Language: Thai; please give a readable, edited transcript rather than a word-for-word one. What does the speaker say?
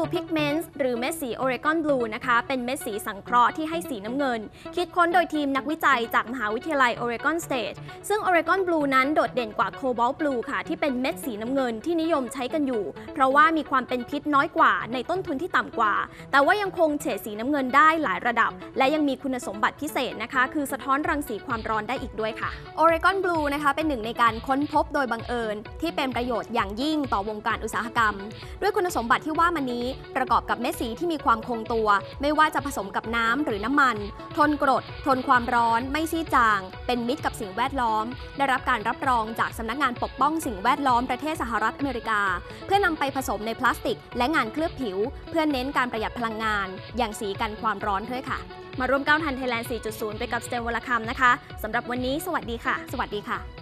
Pigments หรือเม็ดสี Oregon Blue นะคะเป็นเม็ดสีสังเคราะห์ที่ให้สีน้ำเงินคิดค้นโดยทีมนักวิจัยจากมหาวิทยาลัย Oregon State ซึ่ง Oregon Blue นั้นโดดเด่นกว่า Cobalt Blue ค่ะที่เป็นเม็ดสีน้ำเงินที่นิยมใช้กันอยู่เพราะว่ามีความเป็นพิษน้อยกว่าในต้นทุนที่ต่ำกว่าแต่ว่ายังคงเฉดสีน้ำเงินได้หลายระดับและยังมีคุณสมบัติพิเศษนะคะคือสะท้อนรังสีความร้อนได้อีกด้วยค่ะ Oregon Blue นะคะเป็นหนึ่งในการค้นพบโดยบังเอิญที่เป็นประโยชน์อย่างยิ่งต่อวงการอุตสาหกรรมด้วยคุณสมบัติที่ว่ามานี้ประกอบกับเม็ดสีที่มีความคงตัวไม่ว่าจะผสมกับน้ำหรือน้ำมันทนกรดทนความร้อนไม่ซีดจางเป็นมิตรกับสิ่งแวดล้อมได้รับการรับรองจากสำนักงานปกป้องสิ่งแวดล้อมประเทศสหรัฐอเมริกาเพื่อนำไปผสมในพลาสติกและงานเคลือบผิวเพื่อเน้นการประหยัดพลังงานอย่างสีกันความร้อนด้วยค่ะมาร่วมก้าวทัน Thailand 4.0 ไปกับ STEM วลคำนะคะสำหรับวันนี้สวัสดีค่ะ